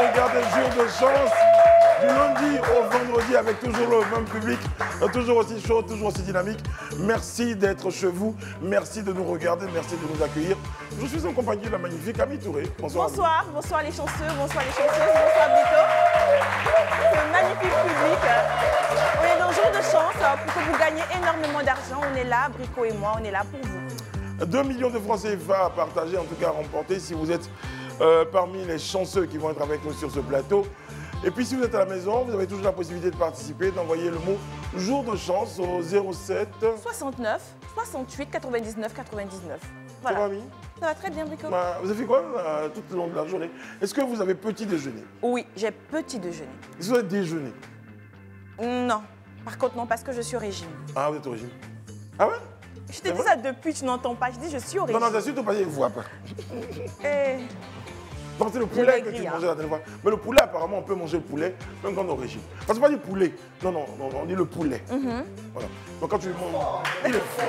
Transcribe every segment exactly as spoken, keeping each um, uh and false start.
regardez Jour de chance, du lundi au vendredi avec toujours le même public, toujours aussi chaud, toujours aussi dynamique. Merci d'être chez vous, merci de nous regarder, merci de nous accueillir. Je suis en compagnie de la magnifique Ami Touré. Bonsoir. Bonsoir, bonsoir les chanceux, bonsoir les chanceuses, bonsoir Brico. Ce magnifique public. On est dans Jour de chance pour que vous gagnez énormément d'argent. On est là, Brico et moi, on est là pour vous. deux millions de francs C F A à partager, en tout cas à remporter si vous êtes euh, parmi les chanceux qui vont être avec nous sur ce plateau. Et puis si vous êtes à la maison, vous avez toujours la possibilité de participer, d'envoyer le mot Jour de chance au zéro sept soixante-neuf soixante-huit quatre-vingt-dix-neuf quatre-vingt-dix-neuf. Voilà. Ça va, Ami? Ça va très bien, Brico. Bah, vous avez fait quoi euh, tout le long de la journée? Est-ce que vous avez petit déjeuner? Oui, j'ai petit déjeuner. Est-ce que vous avez déjeuné? Non. Par contre, non, parce que je suis au régime. Ah, vous êtes au régime? Ah ouais? Je te dis ça depuis, tu n'entends pas. Je dis je suis au régime. Non, non, c'est surtout pas, il ne voit pas. Et... Donc c'est le poulet que tu mangeais la dernière fois. Mais le poulet, apparemment, on peut manger le poulet même quand on est au régime. Parce que pas du poulet. Non, non, non, on dit le poulet. Mm-hmm. Voilà. Donc quand tu le manges, il est fort.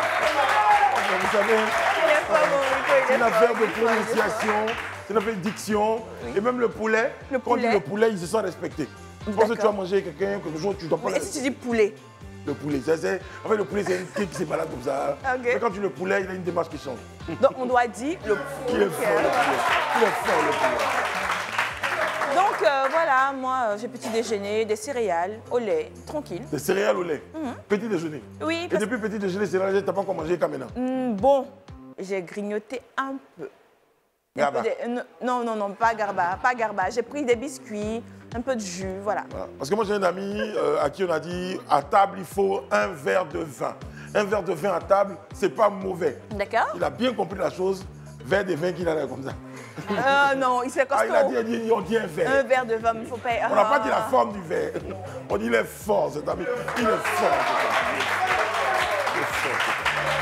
Vous savez, c'est une affaire de prononciation, c'est une affaire de diction. Oui. Et même le poulet, le quand poulet. on dit le poulet, il se sent respecté. Je pense que tu vas manger quelqu'un, quelque chose, tu dois pas... Mais si tu dis poulet? Le poulet, ça c'est... En fait, le poulet, c'est une quille qui se balade comme ça. Okay. Mais quand tu le poulet, il a une démarche qui change. Donc, on doit dire le poulet. Il est fort, le poulet. Il est fort, le poulet. Donc, euh, voilà, moi, euh, j'ai petit déjeuner, des céréales au lait, tranquille. Des céréales au lait? Mm-hmm. Petit déjeuner? Oui. Et depuis petit déjeuner, céréales, tu n'as pas encore mangé quand maintenant? Mm, bon, j'ai grignoté un peu. Garba? Un peu de... Non, non, non, pas garba, pas garba. J'ai pris des biscuits, un peu de jus, voilà. voilà. Parce que moi, j'ai un ami euh, à qui on a dit, à table, il faut un verre de vin. Un verre de vin à table, c'est pas mauvais. D'accord. Il a bien compris la chose, verre de vin qu'il a là comme ça. Euh, non, il s'est costaud. Ah, il a dit, on dit un verre. Un verre de vin, il ne faut pas... On n'a pas dit la forme du verre. On dit il est fort, cet ami. Il est fort, cet ami. Il est fort, cet ami.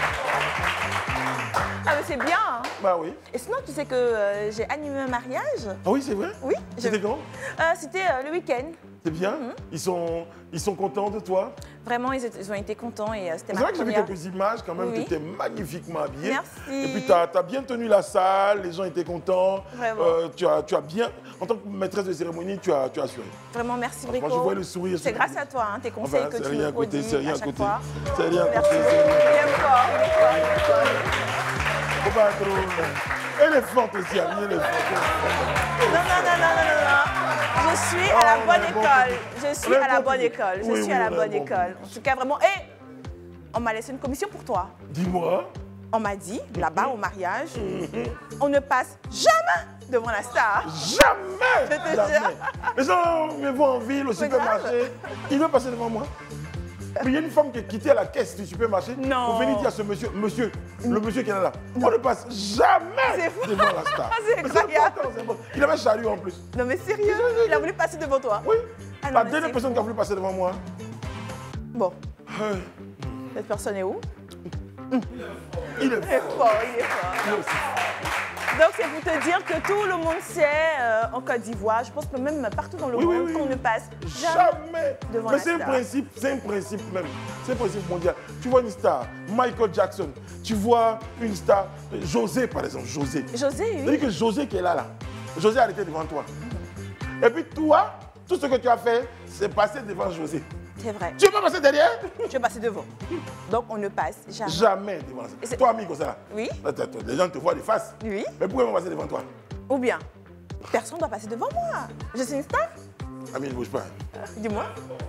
Ah, mais c'est bien. Hein. Bah oui. Et sinon, tu sais que euh, j'ai animé un mariage. Ah oui, c'est vrai? Oui. C'était quand? euh, C'était euh, le week-end. C'est bien? Mm-hmm. ils, sont, ils sont contents de toi? Vraiment, ils, ils ont été contents et euh, c'était ma première. C'est vrai que j'ai vu quelques images quand même, oui. tu étais magnifiquement habillée. Merci. Et puis tu as, as bien tenu la salle, les gens étaient contents. Vraiment. Euh, tu, as, tu as bien, en tant que maîtresse de cérémonie, tu as, tu as assuré. Vraiment, merci Brico. Moi, je vois le sourire. C'est grâce à toi, hein, tes conseils enfin, que tu nous produis C'est rien à chaque côté. fois. C'est rien à côté. Merci. Il est fort, il est fort, il est fort. Faut pas trop... Elle est forte aussi, Ami, elle est forte. Non, non, non, non, non, non, non. Je suis à la bonne école. Je suis à la bonne école. Je suis à la bonne école. En tout cas, vraiment. Et on m'a laissé une commission pour toi. Dis-moi. On m'a dit, là-bas, au mariage, on ne passe jamais devant la star. Jamais! Je te jamais. jure. Les gens me voient en ville, au supermarché. Ils veulent passer devant moi. Mais il y a une femme qui est quittée à la caisse du supermarché non. pour venir dire à ce monsieur, monsieur, le monsieur qui est là, on ne passe jamais devant la star. C'est incroyable. Il avait chariot en plus. Non mais sérieux, il a voulu passer devant toi? Oui. Ah, non, la dernière personne qui a voulu passer devant moi. Bon. Euh. Cette personne est où? Il est fort. Il est fort, il est fort. Il est aussi fort. Donc c'est pour te dire que tout le monde sait euh, en Côte d'Ivoire, je pense que même partout dans le oui, monde, oui, oui. qu'on ne passe jamais, jamais. devant Mais la c'est un star. principe, c'est un principe même. C'est un principe mondial. Tu vois une star, Michael Jackson, tu vois une star, José par exemple, José. José, oui. C'est-à-dire que José qui est là, là, José a arrêté devant toi. Et puis toi, tout ce que tu as fait, c'est passer devant José. C'est vrai. Tu veux pas passer derrière? Je vais passer devant. Donc on ne passe jamais. Jamais devant ça. Toi, amigo, ça là. Oui. Les gens te voient de face. Oui. Mais pourquoi ils vont passer devant toi? Ou bien, personne ne doit passer devant moi. Je suis une star. Ami, ne bouge pas. Euh, Dis-moi.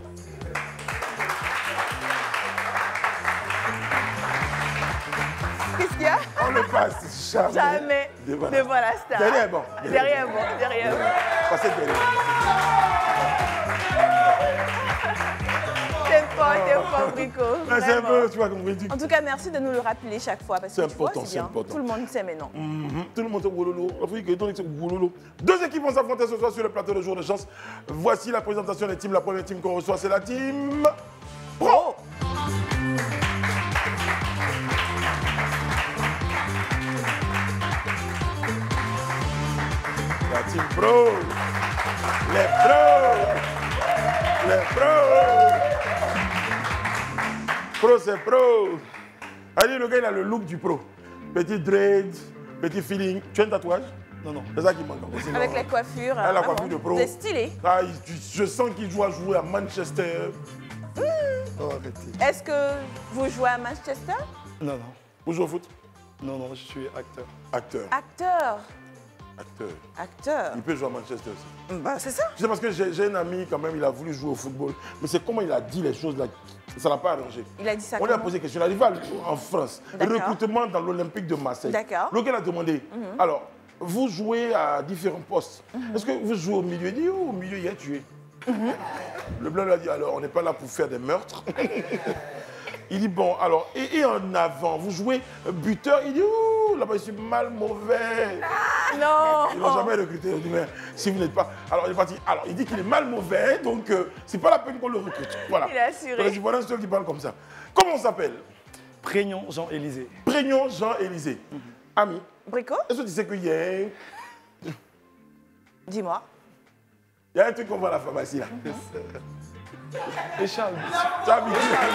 Qu'est-ce qu'il y a? On ne passe jamais, jamais devant, la... devant la star. Derrière, bon. Derrière, derrière bon. Derrière, bon. Passez derrière. T'es fort, t'es fort, Brico. C'est un peu, tu vois, comme vous dites. En tout cas, merci de nous le rappeler chaque fois. C'est important, c'est important. Tout le monde sait maintenant. Mm-hmm. Tout le monde sait Wololo. Deux équipes vont s'affronter ce soir sur le plateau de Jour de chance. Voici la présentation des teams. La première team qu'on reçoit, c'est la team Pro. La team Pro. Les pros. Les pros. Pro, c'est pro. Allez, le gars, il a le look du pro. Petit dread, petit feeling. Tu as un tatouage? Non, non. C'est ça qui manque. Sinon, avec les coiffures. Ah, la ah coiffure bon. de pro. C'est stylé. Ah, il, je sens qu'il doit jouer à Manchester. Mmh. Oh, arrêtez. Est-ce que vous jouez à Manchester? Non, non. Vous jouez au foot? Non, non, je suis acteur. Acteur. Acteur. Acteur. Acteur. Il peut jouer à Manchester aussi. Bah, c'est ça. Je sais parce que j'ai un ami quand même, il a voulu jouer au football. Mais c'est comment il a dit les choses là, ça l'a pas arrangé. Il a dit ça On lui a comment? posé une question. Il arrive en France. Recrutement dans l'Olympique de Marseille. D'accord. Lequel a demandé, mm-hmm. alors, vous jouez à différents postes. Mm-hmm. Est-ce que vous jouez au milieu? Il dit, oh, au milieu, il a tué. Mm-hmm. Le blanc lui a dit, alors, on n'est pas là pour faire des meurtres. Il dit, bon, alors, et, et en avant, vous jouez buteur? Il dit, ouh, là-bas, je suis mal mauvais. Ah, non. Ils n'ont jamais recruté. Il dit, mais si vous n'êtes pas. Alors, il est parti. Alors, il dit qu'il est mal mauvais, donc euh, c'est pas la peine qu'on le recrute. Voilà. Il a assuré. Donc, voilà un seul qui parle comme ça. Comment on s'appelle? Prégnon Jean-Élisée. Prégnon Jean-Élisée. Mm-hmm. Ami. Brico? Est-ce que tu sais qu'il y a. Dis-moi. Il y a un truc qu'on voit à la pharmacie là. Mm-hmm. Et Charles. Charles.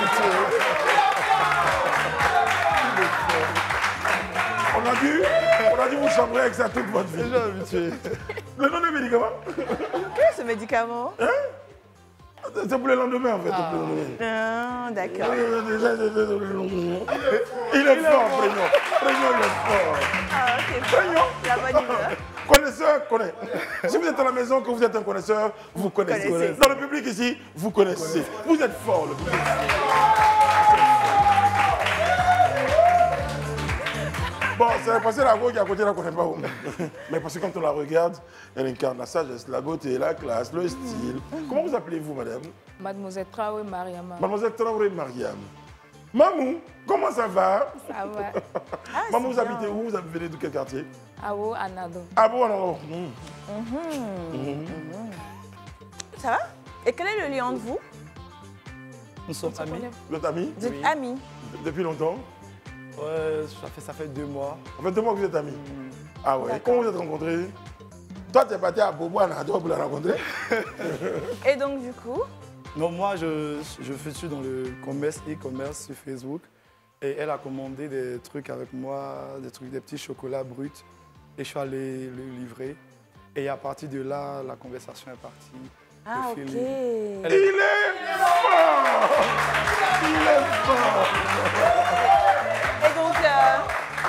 On a dû, on a dû vous chambrer avec ça toute votre vie. Déjà habitué. Le nom du médicament? Quel est ce médicament? Hein? C'est pour le lendemain en fait. Ah, ah d'accord. Il est fort, Prégnon. Prégnon, il est fort. Ah, c'est Prégnon. La bonne humeur. Connaisseur, connaît. Si vous êtes à la maison, que vous êtes un connaisseur, vous connaissez. Connaissez. Dans le public ici, vous connaissez. Vous êtes fort, le public. Bon, c'est passé la go qui est à côté, là, qu'on ne connaît pas. Mais parce que quand on la regarde, elle incarne la sagesse, la beauté, la classe, le style. Comment vous appelez-vous, madame? Mademoiselle Traoré Mariama. Mademoiselle Traoré Mariam. Mamou, comment ça va? Ça va. Ah, Mamou, vous bien. habitez où? Vous venez de quel quartier? Awo Anado. Ah bon, alors. Mmh. Mmh. Mmh. Ça va? Et quel est le lien entre vous? Nous sommes amis. Vous êtes amis? Vous êtes Oui. amis? Depuis longtemps? Ouais, ça fait, ça fait deux mois. Ça fait deux mois que vous êtes amis? Mm. Ah ouais. Comment vous êtes rencontrés? Toi, tu es parti à Bobo Anado pour la rencontrer? Et donc, du coup? Non, moi, je, je fais dans le commerce, e-commerce sur Facebook. Et elle a commandé des trucs avec moi, des trucs, des petits chocolats bruts. Et je suis allé le livrer. Et à partir de là, la conversation est partie. Ah, Le ok. feeling. Il est fort! Il est fort! Et donc, euh,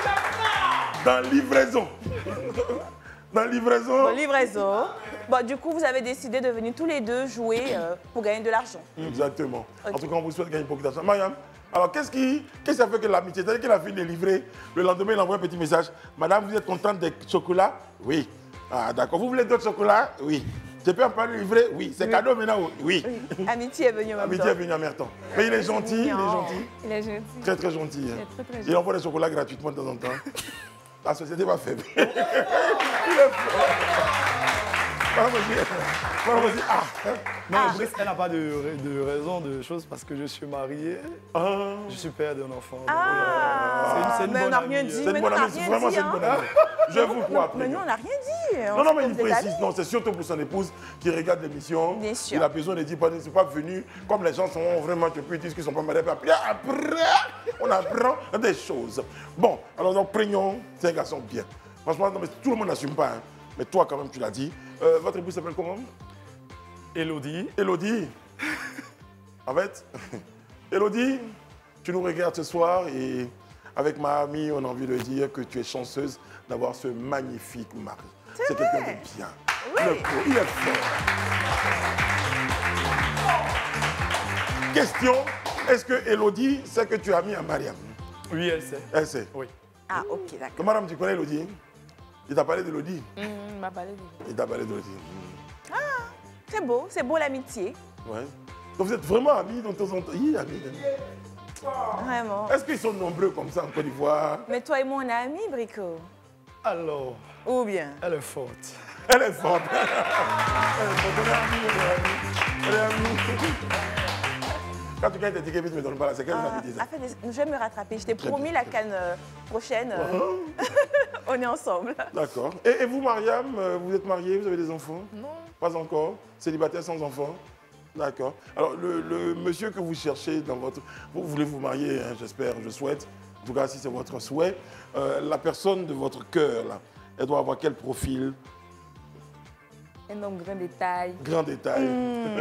Dans livraison. Dans livraison. bon, livraison. Bon, du coup, vous avez décidé de venir tous les deux jouer euh, pour gagner de l'argent. Exactement. Ok. En tout cas, on vous souhaite gagner beaucoup d'argent. Mariam, alors qu'est-ce qui, qu'est-ce qui a fait que l'amitié, c'est-à-dire qu'il a fini de livrer, le lendemain, il envoie un petit message. Madame, vous êtes contente des chocolats? Oui. Ah, d'accord. Vous voulez d'autres chocolats? Oui. Je peux en parler livrer? Oui. C'est Oui. cadeau maintenant? Oui. Oui. Amitié est venue en même Amitié temps. est venue en même temps. Mais il est gentil, il est gentil. Il est gentil. Très, très gentil. Il hein. est très, très Il gentil. envoie des chocolats gratuitement de temps en temps. La société va faible. Il est fort. Madame aussi, madame aussi, ah. Non, Brice, elle n'a pas de, de raison, de choses, parce que je suis marié. Ah. Je suis père d'un enfant. Ah, C'est une- c'est une mais on bonne n'a rien amie. dit. C'est mais une nous, bonne on n'a amie, c'est rien vraiment dit, c'est une hein. bonne amie. Je vous crois après. Mais nous, on n'a rien dit. On Non, non, sait mais que il vous êtes précise, amis. non, c'est surtout pour son épouse qui regarde l'émission. Bien sûr. Il a besoin de dire, il ne sont pas venus, comme les gens sont vraiment, tu peux dire qu'ils ne sont pas mariés. Puis après, on apprend des choses. Bon, alors donc, Prégnon, c'est un garçon bien. Franchement, non, mais tout le monde n'assume pas, hein. Mais toi, quand même, tu l'as dit. Euh, votre épouse s'appelle comment? Élodie. Élodie. En fait, Élodie, tu nous regardes ce soir et avec ma amie, on a envie de dire que tu es chanceuse d'avoir ce magnifique mari. C'est quelqu'un de bien. Oui. Le pro, il est fort. Question, est-ce que Élodie sait que tu as mis à Mariam? Oui, elle sait. Elle sait. Oui. Ah, ok, d'accord. Donc, madame, tu connais Élodie? Il t'a parlé d'Élodie? Hum, il m'a parlé de lui. Il t'a parlé d'Élodie. C'est beau, c'est beau l'amitié. Ouais. Donc vous êtes vraiment amis de temps en temps? Hi, amis. Vraiment. Est-ce qu'ils sont nombreux comme ça en Côte d'Ivoire? Mais toi et moi, on est amis, Brico. Alors, Ou bien? elle est forte. Elle est forte. Elle est forte. On est amis, on est amis. On est amis. Quand tu gagnes tes tickets, tu ne me donnes pas la séquence, Ah, on a dit ça. ah, fait des- je vais me rattraper. Je t'ai Très promis bien, la canne euh, prochaine. euh, on est ensemble. D'accord. Et, et vous, Mariam, euh, vous êtes mariée, vous avez des enfants? Non. Pas encore. Célibataire sans enfants? D'accord. Alors, le, le monsieur que vous cherchez dans votre... Vous voulez vous marier, hein, j'espère, je souhaite. En tout cas, si c'est votre souhait. Euh, la personne de votre cœur, là, Elle doit avoir quel profil? Un homme grand détail. Grand détail. Mmh.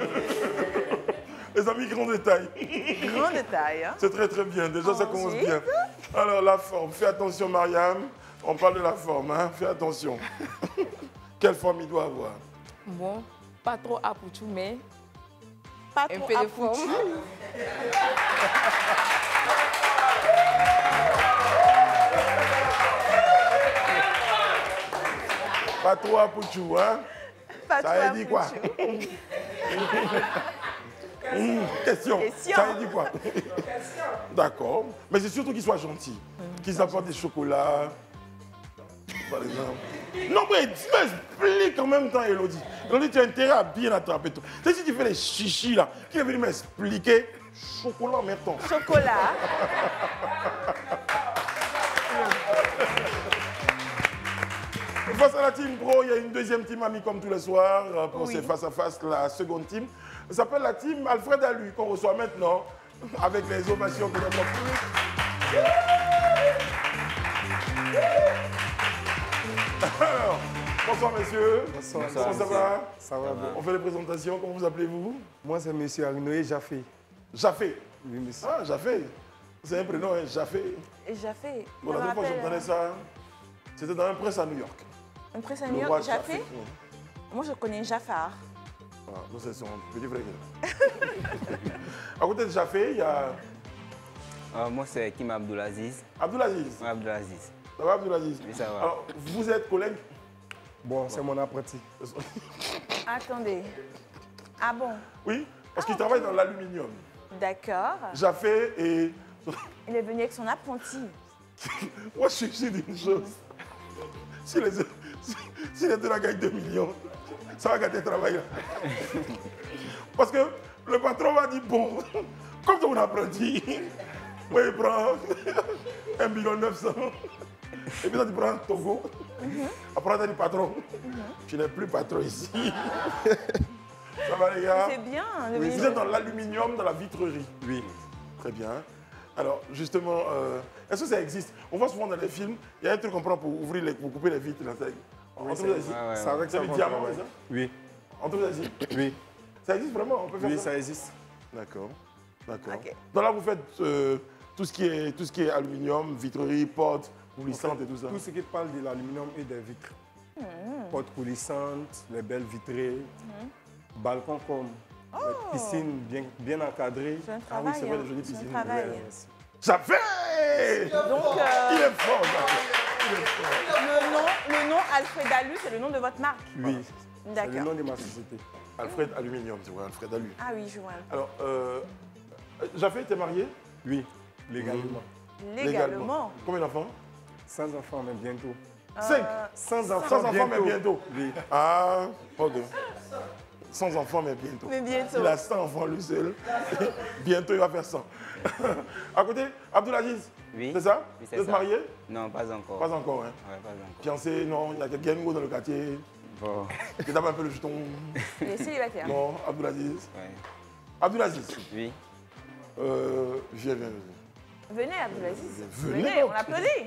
Les amis, grand détail. Grand détail. Hein? C'est très très bien. Déjà, ça commence Ensuite. bien. Alors, la forme. Fais attention, Mariam. On parle de la forme. Hein? Fais attention. Quelle forme il doit avoir? Bon, pas trop apouchou, mais Pas un trop peu de apouchou. forme. Pas trop à Pouchou, hein? Pas Ça trop a dit quoi? apouchou. Mmh, question. Question. Ça a dit quoi? D'accord. Mais c'est surtout qu'il soit gentil. Qu'ils apportent des chocolats, par exemple. Non, mais m'explique en même temps, Elodie. Elodie, tu as intérêt à bien attraper tout. Tu sais, si tu fais les chichis, là, qui est venu m'expliquer, chocolat, mettons. Chocolat. Face à la team pro, il y a une deuxième team amie comme tous les soirs euh, pour Oui. ces face-à-face, la seconde team. Ça s'appelle la team Alfred Alu, qu'on reçoit maintenant avec les ovations que notre public. Alors, bonsoir messieurs. Bonsoir. Comment ça va? Ça va bien. On fait les présentations, comment vous appelez-vous? Moi, c'est M. Arnoé Jaffé. Jaffé. Oui, monsieur. Ah, Jaffé. C'est un prénom, hein, Jaffé. Et j'ai fait. Bon, ça la me dernière fois que rappelle, j'entendais ça, c'était dans un presse à New York. Un presse à Le New roi York, j'ai Jaffé. fait. Moi, je connais Jafar. Ah, nous, c'est son petit frère. À côté de Jaffé, il y a Euh, moi, c'est Kim Abdoulaziz. Abdoulaziz. Ouais, Abdoulaziz. Ça va, Abdoulaziz? Oui, ça va. Alors, vous êtes collègue? Bon, c'est mon apprenti. Attendez. Ah bon? Oui, parce qu'il travaille dans l'aluminium. D'accord. Jaffé et... Il est venu avec son apprenti. Moi, je suis sûr d'une chose. Si les, si, si les deux là gagnent deux millions, ça va gâter le travail là. Parce que le patron va dire, bon, comme ton apprenti, moi, il prend un million neuf cents. Et puis, toi, tu prends Togo. Après, tu as dit, patron, tu n'es plus patron ici. Ça va, les gars? C'est bien. de Oui, venir- vous êtes dans l'aluminium, dans la vitrerie. Oui. Très bien. Alors, justement, euh, est-ce que ça existe? On voit souvent dans les films, il y a un truc qu'on prend pour ouvrir les, pour couper les vitres. Là, ça, on trouve ça ici. Ouais, ouais, C'est ouais. avec C'est ça le qu'on diamant, travaille. c'est ça? Oui. On trouve ça ici. Oui. Ça existe vraiment? On peut faire Oui, ça? ça existe. D'accord. D'accord. Ok. Donc là, vous faites euh, tout, ce qui est, tout ce qui est aluminium, vitrerie, portes, coulissantes et tout ça. Tout ce qui parle de l'aluminium et des vitres. Hmm. Portes coulissantes, les belles vitrées, balcons comme les piscines bien, bien encadrées. C'est un Ah travail. oui, c'est vrai, hein. les jolies C'est un piscines. travail. Merci. Jaffé! Donc, euh, Il est fort, Jaffé. Il est fort. le nom, le nom Alfred Alu, c'est le nom de votre marque. Oui. C'est le D'accord. nom de ma société. Alfred Aluminium, tu vois, Alfred Alu. Ah oui, je vois. Alors, euh, Jaffé, t'es marié? Oui, légalement. Légalement. Combien d'enfants? Sans enfants, mais bientôt. Cinq. Sans enfants, Sans enfants, mais bientôt. Oui. Ah, ok. Sans enfants, mais bientôt. Mais bientôt. Il a cent enfants lui seul. Bientôt, il va faire cent. À côté, Abdoulaziz, Oui. c'est ça? Oui, c'est Vous êtes ça. marié? Non, pas encore. Pas encore, hein? Ouais, pas encore. Fiancé, non, il y a quelqu'un nouveau dans le quartier Bon, qui tape un peu le jeton. Il est célibataire. Non, Abdoulaziz. ouais. Abdoulaziz, Oui. euh, viens, viens, viens. Venez, Abdoulaziz. Venez. Venez, on applaudit.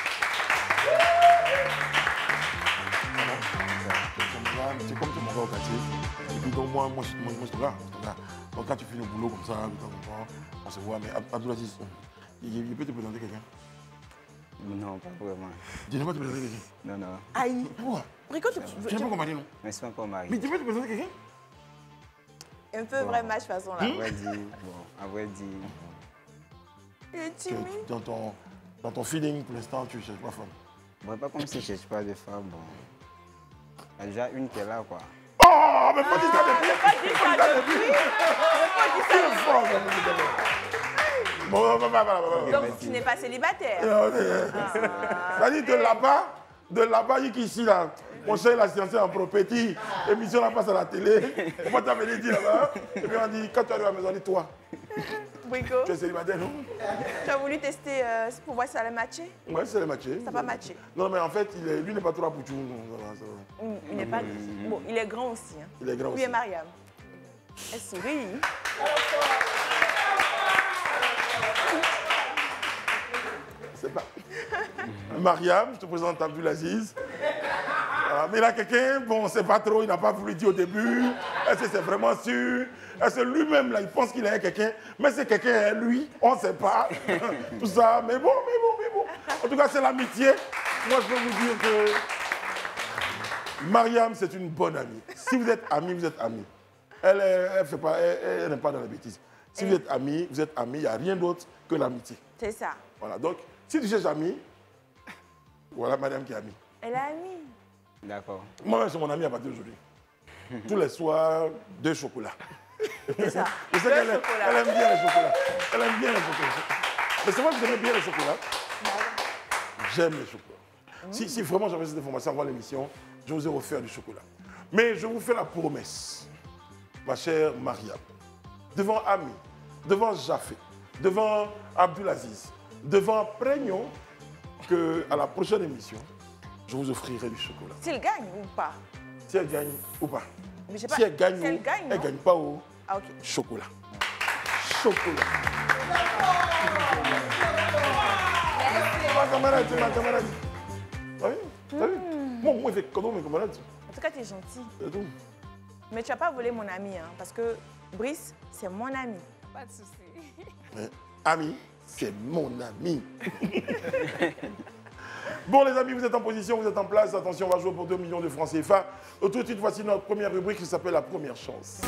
C'est comme tu m'en vas au quartier. Et puis donc moi, moi, je, moi, moi, je te là, je te là. Donc quand tu finis le boulot comme ça, de temps en temps, on se voit. Mais Ab- Abdoulaziz, il, il peut te présenter quelqu'un? Non, pas vraiment. Tu ne peux pas te présenter quelqu'un? Non, non. Aïe. Pourquoi? Rico, tu Tu n'as pas compris, non? Mais je suis pas encore marié. Mais tu peux te présenter quelqu'un? un peu vrai match façon là. À vrai dire, bon, à vrai dire, Il est Que timide. Dans ton, dans ton feeling, pour l'instant, tu ne cherches pas femme. bon, pas comme si je cherche pas de femme, bon. Il y a déjà une qui est là, quoi. Oh, mais pas dire ça depuis! Pas dit ça depuis. Pas dit ça depuis. Fort, ça, c'est bon. Bon, bah, bah, bah, bah, bah. Donc tu n'es pas célibataire. Euh, euh, C'est-à-dire de là-bas, de là-bas jusqu'ici, là. Mon cher, il a sciencé en propétie. Émission, la passe à la télé. Moi, tu avais dit là-bas. Et puis, on dit, quand tu arrives à la maison, on dit, toi, Brico, tu es célibataire, non? tu as voulu tester euh, pour voir si ça allait matcher? Ouais, c'est le matché. Ça n'a pas matché. Non, mais en fait, il est, lui n'est pas trop à Pouchou. Non, ça va, ça va. Mm, Il n'est pas. Bon, il est grand aussi. Hein. Il est grand Lui aussi. et Mariam. Elle sourit. c'est pas. Mariam, je te présente Abdulaziz. Voilà, mais là, quelqu'un, bon, c'est pas trop, il n'a pas voulu dire au début. Est-ce que c'est vraiment sûr? Est-ce que lui-même, là, il pense qu'il a quelqu'un? Mais c'est quelqu'un, lui, on ne sait pas. Tout ça, mais bon, mais bon, mais bon. En tout cas, c'est l'amitié. Moi, je peux vous dire que Mariam, c'est une bonne amie. Si vous êtes amis, vous êtes amis. Elle n'est pas, elle, elle n'est pas dans la bêtise. Si Et vous êtes amis, vous êtes amis, il n'y a rien d'autre que l'amitié. C'est ça. Voilà, donc, si tu cherches amie, voilà madame qui est amie. Elle est amie. D'accord. Moi, c'est mon amie à partir d'aujourd'hui. Tous les soirs, deux chocolats. C'est ça. Je sais qu'elle aime, elle aime bien les chocolats. Elle aime bien les chocolats. Mais c'est moi qui aime bien les chocolats. J'aime les chocolats. Mmh. Si, si vraiment j'avais cette information avant l'émission, je vous ai offert du chocolat. Mais je vous fais la promesse, ma chère Mariam, devant Ami, devant Jafé, devant Abdulaziz, devant Prégnon, qu'à la prochaine émission, je vous offrirai du chocolat. S'il gagne ou pas? Si elle gagne ou pas. Mais pas si elle gagne, si elle gagne, elle ne gagne pas au ah, okay. chocolat. Chocolat. C'est ma camarade, c'est ma camarade. Ah oui, t'as vu? Moi, moi, je fais cadeau mes camarades. En tout cas, tu es gentil. C'est tout. Mais tu n'as pas volé mon ami, hein, parce que Brice, c'est mon ami. Pas de souci. Mais, ami, c'est mon ami. Bon, les amis, vous êtes en position, vous êtes en place. Attention, on va jouer pour deux millions de francs C F A. Tout de suite, voici notre première rubrique qui s'appelle la première chance.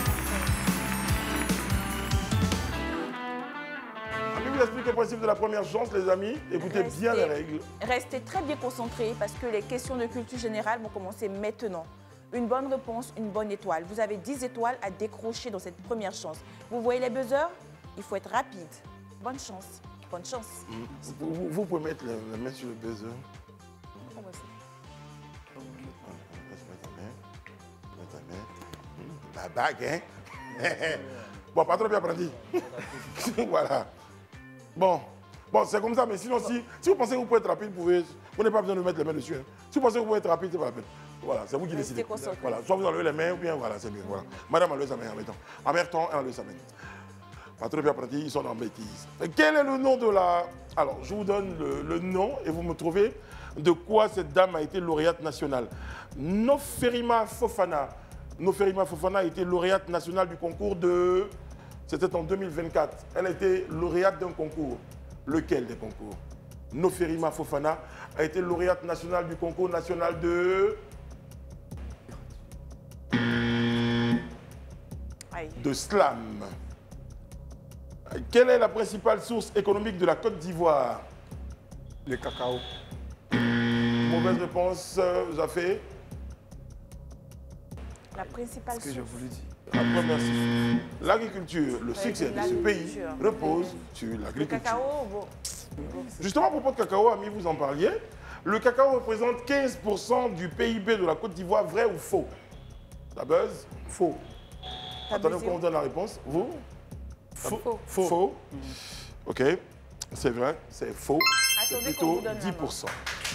Je vous explique le principe de la première chance, les amis. Écoutez Restez, bien les règles. Restez très bien concentrés parce que les questions de culture générale vont commencer maintenant. Une bonne réponse, une bonne étoile. Vous avez dix étoiles à décrocher dans cette première chance. Vous voyez les buzzers? Il faut être rapide. Bonne chance. Bonne chance. Vous, vous, vous pouvez mettre la, la main sur le buzzer. Comment ça? La bague, hein? Bon, pas trop bien apprenti. Voilà. Bon, bon c'est comme ça, mais sinon, si, si vous pensez que vous pouvez être rapide, vous pouvez. Vous n'avez pas besoin de mettre les mains dessus. Hein. Si vous pensez que vous pouvez être rapide, c'est pas la peine. Voilà, c'est vous qui décidez. Voilà, soit vous enlevez les mains ou bien voilà, c'est bien. Voilà. Madame enlève sa main en même temps. En même temps, elle enlève sa main. Pas trop bien apprenti, ils sont en bêtise. Quel est le nom de la. Alors, je vous donne le, le nom et vous me trouvez de quoi cette dame a été lauréate nationale. Noferima Fofana. Noferima Fofana a été lauréate nationale du concours de... C'était en deux mille vingt-quatre. Elle a été lauréate d'un concours. Lequel des concours? Noferima Fofana a été lauréate nationale du concours national de... Aïe. De slam. Quelle est la principale source économique de la Côte d'Ivoire? Le cacao. Mauvaise réponse, Jafé. La principale Ce que je source. voulais dire. La première source. L'agriculture, le succès de ce pays repose sur Le l'agriculture. cacao, bon. Justement, à propos de cacao, amis, vous en parliez. Le cacao représente quinze pour cent du P I B de la Côte d'Ivoire, vrai ou faux? Ça buzz? Faux. Attendez qu'on vous donne la réponse. Vous? Faux. Faux. Faux. Ok, c'est vrai, c'est faux. C'est Attendez qu'on plutôt vous donne la dix pour cent.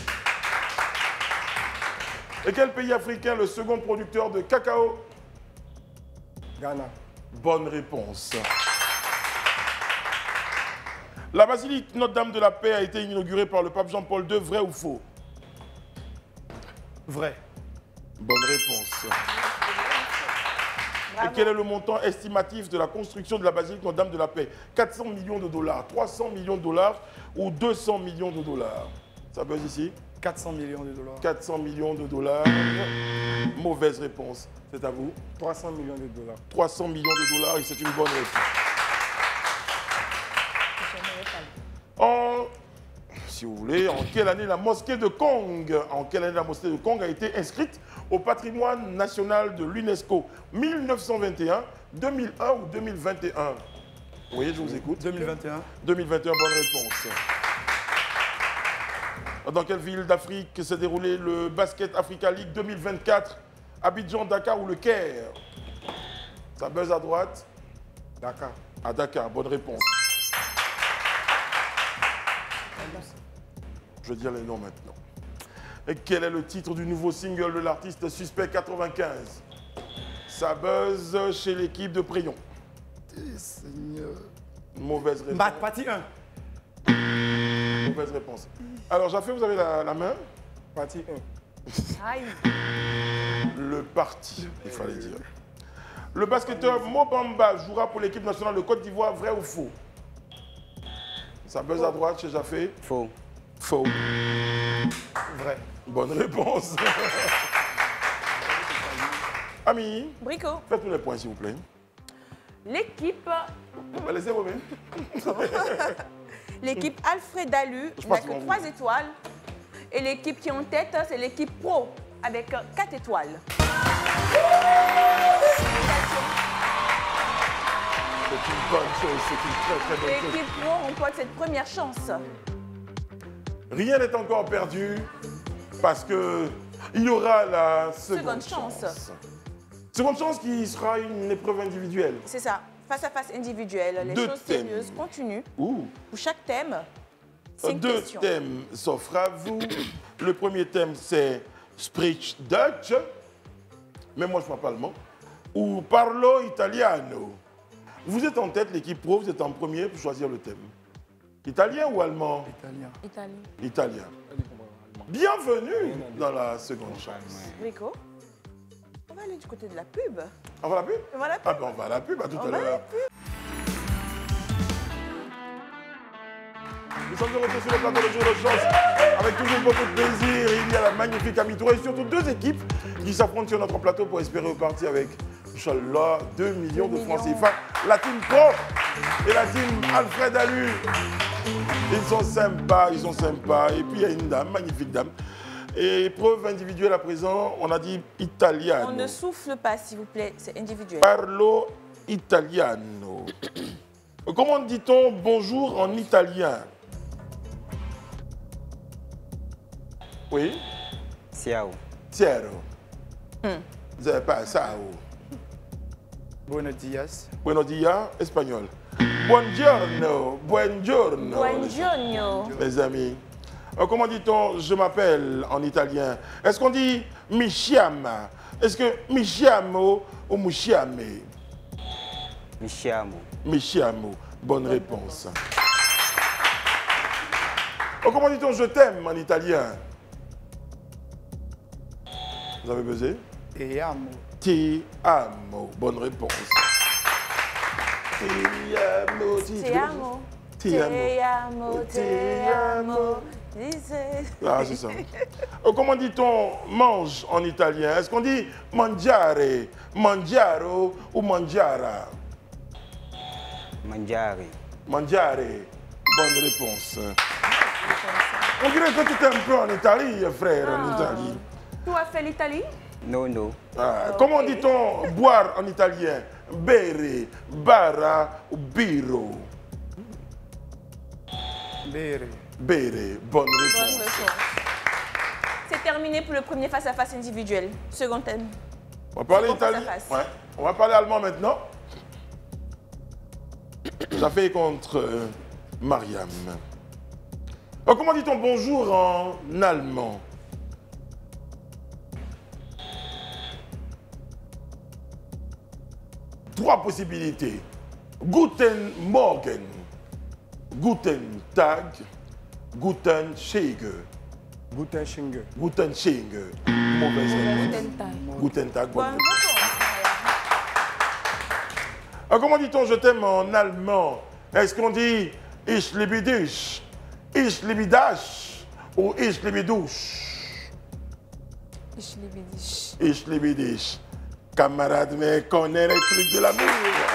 Et quel pays africain le second producteur de cacao? Ghana. Bonne réponse. La basilique Notre-Dame de la Paix a été inaugurée par le pape Jean-Paul deux, vrai ou faux? Vrai. Bonne réponse. Bravo. Et quel est le montant estimatif de la construction de la basilique Notre-Dame de la Paix? quatre cents millions de dollars, trois cents millions de dollars ou deux cents millions de dollars? Ça buzz ici? quatre cents millions de dollars. quatre cents millions de dollars. Mauvaise réponse. C'est à vous. trois cents millions de dollars. trois cents millions de dollars et c'est une bonne réponse. En, si vous voulez, en quelle année la mosquée de Kong, en quelle année la mosquée de Kong a été inscrite au patrimoine national de l'UNESCO? mille neuf cent vingt et un, deux mille un ou deux mille vingt et un? Vous voyez, je vous écoute. deux mille vingt et un. deux mille vingt et un, bonne réponse. Dans quelle ville d'Afrique s'est déroulé le Basket Africa League deux mille vingt-quatre? Abidjan, Dakar ou le Caire? Ça buzz à droite. Dakar. À Dakar, bonne réponse. Je vais dire les noms maintenant. Et quel est le titre du nouveau single de l'artiste Suspect quatre-vingt-quinze? Ça buzz chez l'équipe de Mauvaise réponse. Alors, Jafé, vous avez la, la main? Partie un. Aïe. Le parti, il fallait dire. Le basketteur Mobamba jouera pour l'équipe nationale de Côte d'Ivoire, vrai ou faux? Ça buzz à droite chez Jafé. Faux. Faux. Vrai. Bonne réponse. Ami, Brico. faites-nous les points, s'il vous plaît. L'équipe Bah, laissez vos mains. l'équipe Alfred Dalu Je n'a pense qu'on que vous- trois étoiles. Et l'équipe qui est en tête, c'est l'équipe Pro avec quatre étoiles. C'est une bonne chose, c'est une très très bonne chose. L'équipe Pro remporte cette première chance. Rien n'est encore perdu parce que il y aura la seconde, Seconde chance. Seconde chance qui sera une épreuve individuelle. C'est ça, face à face individuel. Les Deux choses thèmes. sérieuses continuent. Ouh. Pour chaque thème, cinq Deux questions. thèmes s'offrent à vous. Le premier thème, c'est Sprich Dutch, mais moi je parle pas allemand, ou Parlo Italiano. Vous êtes en tête, l'équipe pro, vous êtes en premier pour choisir le thème. Italien ou allemand? Italien. Italie. Italien. Bienvenue dans la seconde chance. Rico, on va aller du côté de la pub. On va à la pub? On va à la pub. Ah ben on va à la pub, à tout On à va à la l'heure. Nous sommes de retour sur le plateau de Jour de Chance avec toujours beaucoup de plaisir. Il y a la magnifique Amitour et surtout deux équipes qui s'affrontent sur notre plateau pour espérer repartir avec, Inch'Allah, deux millions de francs C F A. La team Pro et la team Alfred Dalu. Ils sont sympas, ils sont sympas. Et puis il y a une dame, magnifique dame. Et épreuve individuelle à présent, on a dit italiano. On ne souffle pas, s'il vous plaît, c'est individuel. Parlo italiano. Comment dit-on bonjour en italien? Oui? Ciao. Ciao. Vous n'avez pas ça. oh. Buenos dias. Buenos dias, espagnol. Buongiorno, buongiorno. Buongiorno. Mes amis. Euh, Comment dit-on je m'appelle en italien? Est-ce qu'on dit mi chiama? Est-ce que mi chiamo ou mi chiame? Mi chiamo. Mi chiamo. Bonne réponse. Oh, comment dit-on je t'aime en italien? Vous avez buzzé? E amo. Ti amo. Bonne réponse. Ti amo. Ti, Te amo. Ti amo. Te amo. Te amo. Dice- Ah, c'est ça. Oh, comment dit-on mange en italien? Est-ce qu'on dit mangiare, mangiaro ou mangiara? Mangiare. Mangiare. Bonne réponse. On dirait que tu es un peu en Italie, frère, en Ah. Italie. Tu as fait l'Italie? No, no. Ah, comment dit-on boire en italien? Bere, bara ou biro? Bere. Bere. Bonne Bonne réponse. réponse. C'est terminé pour le premier face-à-face individuel. Second thème. On va parler C'est bon, face à italien. face. Ouais. On va parler allemand maintenant. Ça fait contre euh, Mariam. Alors, comment dit-on bonjour en allemand? Trois possibilités. Guten Morgen, Guten Tag, Guten Schege. Guten Schinge. Guten Schege. Mauvaise réponse. Guten Tag. Guten Tag, bonne Bonne réponse. réponse. Alors, comment dit-on je t'aime en allemand? Est-ce qu'on dit Ich liebe dich, Ich liebe das ou Ich liebe dich? Ich liebe dich. Ich liebe dich. Camarade, mais connaît les trucs de l'amour.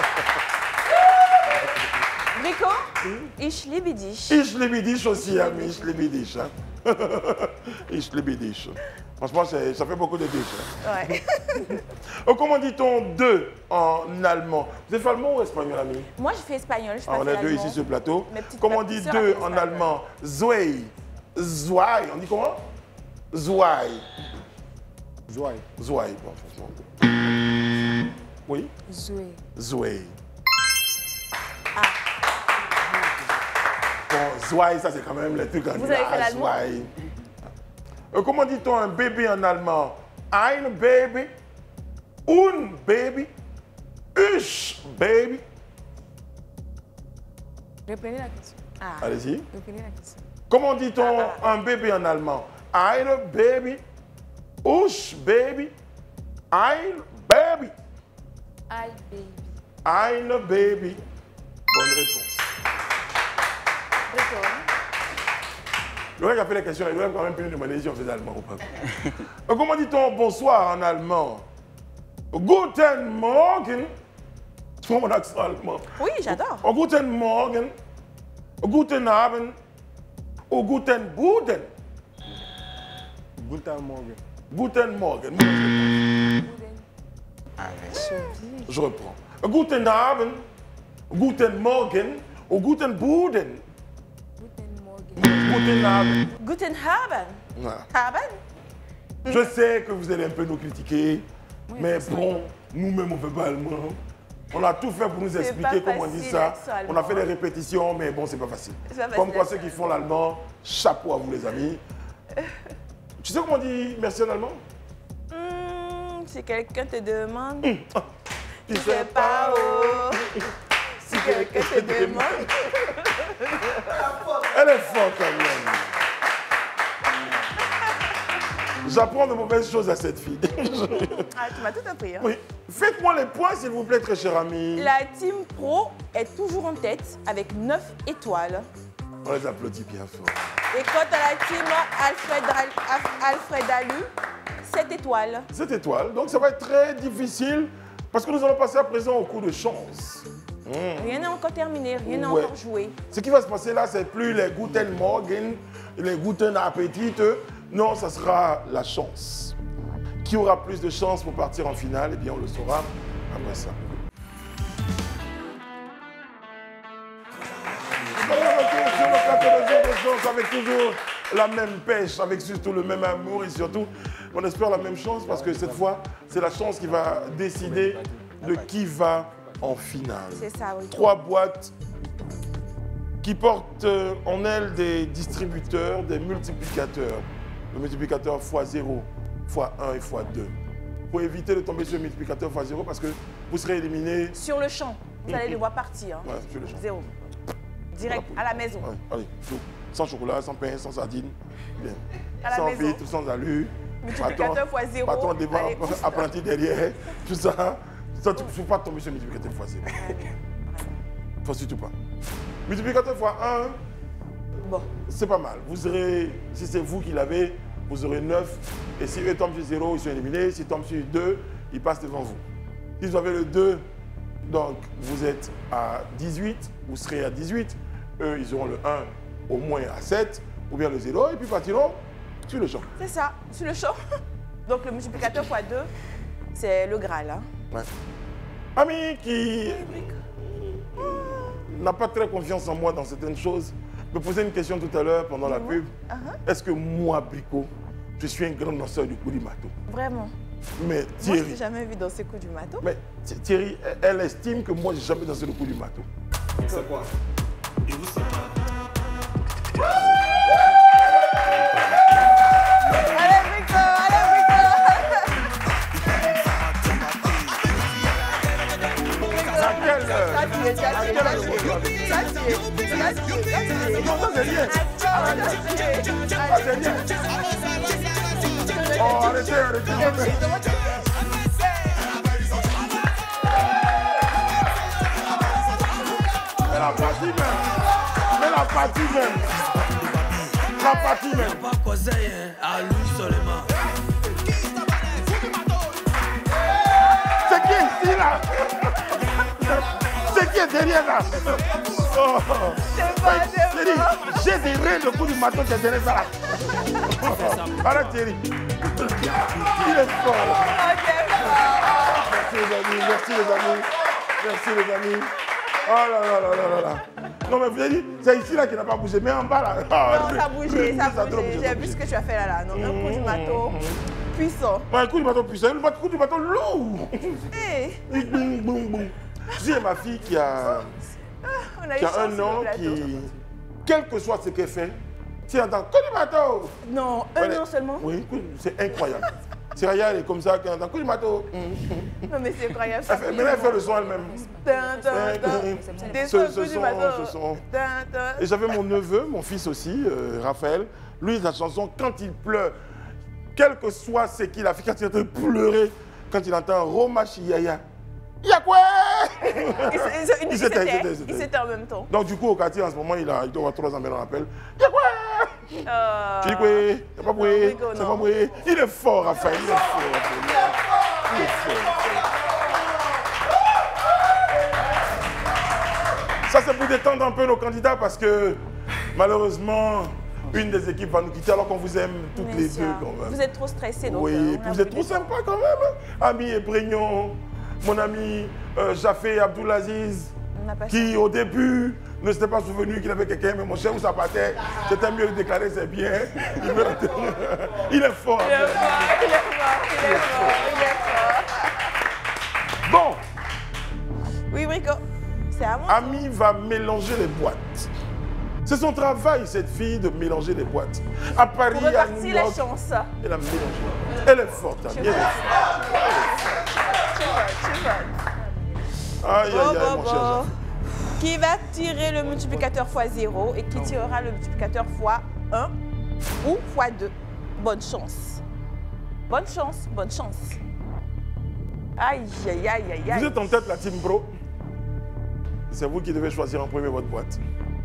Rico, ich liebe dich. Ich liebe dich aussi, ami. Ich liebe dich. Hein. Ich liebe dich. Franchement, c'est- ça fait beaucoup de dich. Hein. Ouais. Oh, comment dit-on deux en allemand? Vous êtes allemand ou espagnol, ami? Moi, je fais espagnol. Je Ah, on fais est deux l'allemand. ici sur le plateau. Mes petites Comment on dit sœurs deux appellent en espagnol. allemand? Zwei. Zwei. On dit comment? Zwei. Joie. Zwei. Bon, franchement. Oui? Zoé. Zwei. Bon, Zwei, ça c'est quand même les trucs en Vous avez fait l'allemand? Zwei. Euh, comment dit-on un bébé en allemand? Ein Baby. Un Baby. Ich Baby. Reprenez la question. Ah. Allez-y. Reprenez la question. Comment dit-on un bébé en allemand? Ein Baby. Ush baby. Ein Baby. Aïe, baby. Ein Baby. Bonne réponse. Brico. Le mec a fait la question, il aurait quand même pu nous demander si on faisait allemand ou pas. Comment dit-on bonsoir en allemand? Guten Morgen. Tu vois mon accent allemand? Oui, j'adore. Oh, guten Morgen. Guten Abend. Ou guten Buden. Guten Morgen. Guten Morgen. Mauvaise réponse. Je reprends. Guten Abend. Guten Morgen. Ou guten Buden. Guten Morgen. Guten Abend. Guten Haben. Voilà. Haben? Je sais que vous allez un peu nous critiquer, Oui, mais c'est bon, nous-mêmes on ne fait pas allemand. On a tout fait pour nous C'est expliquer pas comment on dit facile ça. d'être sur On a fait des allemand. répétitions, mais bon, c'est pas facile. C'est pas facile Comme quoi, d'être ceux sur qui font l'allemand, chapeau à vous les amis. Tu sais comment on dit merci en allemand? Hmm, si quelqu'un te demande, Tu tu sais pas oh. Si quelqu'un te demande, Elle est forte quand même. J'apprends de mauvaises choses à cette fille. ah, tu m'as tout appris. Hein. Oui. Faites-moi les points, s'il vous plaît, très cher ami. La team pro est toujours en tête avec neuf étoiles. On les applaudit bien fort. Et quant à la team Alfred, Al- Alfred Alu, sept étoiles. Cette étoile, donc ça va être très difficile parce que nous allons passer à présent au coup de chance. Mmh. Rien n'est encore terminé, rien n'est Ouais. encore joué. Ce qui va se passer là, c'est plus les Guten Morgen, les Guten Appetit. Non, ça sera la chance. Qui aura plus de chance pour partir en finale? Eh bien, on le saura après ça. Nous allons retourner sur le plateau de jeu de chance avec toujours la même pêche, avec surtout le même amour et surtout, on espère la même chance parce que cette fois, c'est la chance qui va décider de qui va en finale. C'est ça, oui. Trois boîtes qui portent euh, en elles des distributeurs, des multiplicateurs. Le multiplicateur fois zéro, fois un et fois deux. Pour éviter de tomber sur le multiplicateur fois zéro parce que vous serez éliminé. Sur le champ, vous allez le voir partir. hein. Ouais, sur le champ. Zéro. Direct à la maison. Ouais, allez, tout. Sans chocolat, sans pain, sans sardines. Bien. À la sans maison. vitre, sans alu. Multiplicateur fois zéro. Patron devant, Allez, pousse. apprenti derrière. Tout ça. Ça, tu ne faut pas tomber sur le multiplicateur fois zéro. Il ne faut surtout pas. Multiplicateur fois un. Bon, C'est pas mal. Vous aurez, si c'est vous qui l'avez, vous aurez neuf. Et si eux tombent sur zéro, ils sont éliminés. S'ils tombent sur deux, ils passent devant vous. Si vous avez le deux, donc vous êtes à dix-huit, vous serez à dix-huit. Eux, ils auront le un au moins à sept, ou bien le zéro, et puis partiront sur le champ. c'est ça, sur le champ. Donc le multiplicateur fois deux, c'est le Graal. Hein. Ouais. Ami qui n'a pas très confiance en moi dans certaines choses, me posait une question tout à l'heure pendant la pub. Uh-huh. Est-ce que moi, Brico, je suis un grand danseur du coup du matos? Vraiment. Mais Moi, je Thierry, t'ai jamais vu dans ces coups du matos. mais Thi- Thierry, elle estime que moi, j'ai jamais dansé le coup du matos. C'est quoi? Et vous, c'est quoi? Allez, Brico, allez, Brico. À quelle heure? Ça, tu es, ça, tu es, ça, tu es. Ça, tu es, ça, tu es, ça, tu es. Non, ça, c'est rien. Attends, ça, tu es. Ça, c'est rien. Oh, arrêtez, arrêtez. arrêtez. Mais la partie même. Mais la partie même. La partie même. Pas causer, hein, à lui seulement. C'est qui est ici là? C'est qui est derrière là? Oh. C'est pas, c'est Thierry, pas. j'ai des reins le coup du matin qui est derrière ça là. Arrête Thierry. Il est fort. Ok, fort. Merci les amis, merci les amis. Merci les amis. Oh là là là là là là. Non mais vous avez dit, c'est ici là qui n'a pas bougé, mais en bas là. Non, ça a bougé, ça a bougé. J'ai vu ce que tu as fait là, là. Donc, un coup du matos puissant. Un coup du bateau puissant, un coup du bateau lourd. Hey, Boum, boum, boum. J'ai ma fille qui a, on a eu qui a chance un sur an le plateau. qui, quel que soit ce qu'elle fait, tu entends coup du bateau. Non, un Elle est- an seulement. Oui, c'est incroyable. Séraya, elle est comme ça, quand d'un coup du matin. Non, mais c'est incroyable. Elle fait, mais là, elle fait le son elle-même. Dun, dun, dun. Des Ce, sons ce du son, matin. ce son. Dun, dun. Et j'avais mon neveu, mon fils aussi, euh, Raphaël. Lui, sa chanson, quand il pleure, quel que soit ce qu'il a fait, quand il est en train de pleurer, quand il entend Roma Chiaya, Y'a quoi? Il s'était- il Il s'était, il s'était- s'était, il il s'était. s'était en même temps. Donc du coup, au quartier, en ce moment, il, a, il doit avoir trois ans, mais on l'appelle. Y'a quoi? Euh, Tu dis quoi? Y'a pas quoi? Rico, C'est non. pas quoi? Il est fort, Raphaël, il est fort. Raphaël. Il est fort. Ça, c'est pour détendre un peu nos candidats parce que, malheureusement, une des équipes va nous quitter alors qu'on vous aime toutes Bien les sûr. deux quand même. Vous êtes trop stressés, donc. Oui, euh, et on puis a vous êtes voulu trop sympa quand même. Ami et Brignon, mon ami euh, Jafé Abdoulaziz, On n'a pas qui au début ne s'était pas souvenu qu'il avait quelqu'un, mais mon cher où ça partait, c'était mieux de déclarer ses biens. Il, me... il est fort. Il est fort, il est fort, il est fort, il est fort. Bon, Oui, Brico, c'est à moi. Ami va mélanger les boîtes. C'est son travail, cette fille, de mélanger les boîtes. À Paris, Pour à repartir New les York, chances. elle a mélangé. Elle est forte, Ami, elle est forte. Tu votes, tu votes. Aïe, aïe, Bon, aïe, bon, mon cher bon. Jafé. Qui va tirer le multiplicateur fois zéro et qui tirera le multiplicateur fois un ou fois deux. Bonne chance. Bonne chance, bonne chance. Aïe, aïe, aïe, aïe, aïe. Vous êtes en tête, la team Bro. C'est vous qui devez choisir en premier votre boîte.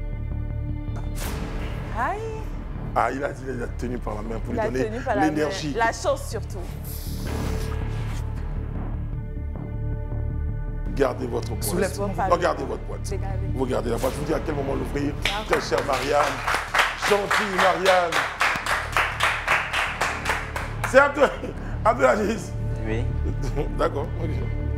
Aïe. Ah, il a, il a tenu par la main pour lui La donner tenue par la main. l'énergie. La chance surtout. Gardez votre boîte. Soulève ton Non, gardez votre boîte. C'est gardé. Vous gardez la boîte. Je vous dis à quel moment l'ouvrir. Très chère Marianne. Gentille Marianne. C'est Abdou- Abdoulaziz. Oui. D'accord. ok.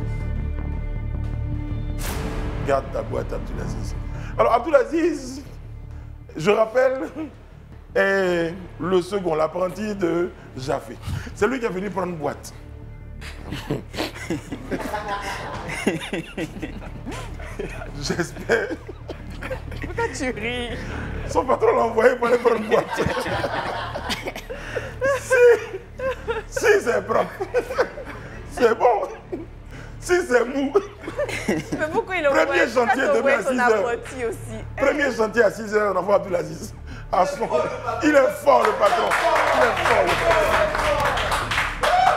Garde ta boîte, Abdoulaziz. Alors, Abdoulaziz, je rappelle, est le second, l'apprenti de Jafé. C'est lui qui est venu prendre boîte. J'espère. Pourquoi tu ris? Son patron l'a envoyé pour aller prendre boîte. Si, si c'est propre, c'est bon. Si c'est mou, Mais pourquoi il envoie Premier chantier demain à son six heures. apprenti aussi? premier chantier à six heures, on envoie Abdoulaziz. À son... Il est fort le patron. Il est fort le patron.